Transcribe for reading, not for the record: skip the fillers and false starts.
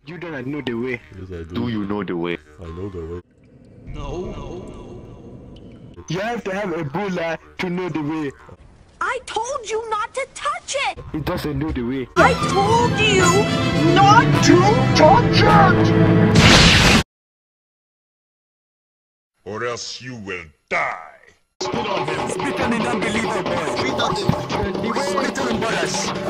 You don't know the way. Yes, I do. Do you know the way? I know the way. You have to have Ebola to know the way. I told you not to touch it! He doesn't know the way. I told you not to touch it! Or else you will die. Spit on him. Spit on the unbeliever boy. Spit on him. Spit on him, brothers.